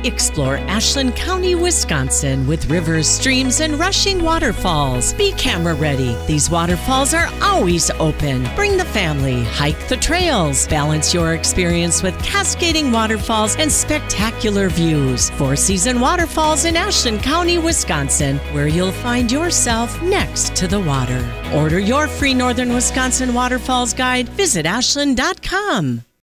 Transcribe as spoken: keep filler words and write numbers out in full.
Explore Ashland County, Wisconsin with rivers, streams, and rushing waterfalls. Be camera ready. These waterfalls are always open. Bring the family, hike the trails, balance your experience with cascading waterfalls and spectacular views. Four Season Waterfalls in Ashland County, Wisconsin, where you'll find yourself next to the water. Order your free Northern Wisconsin Waterfalls guide. Visit ashland dot com.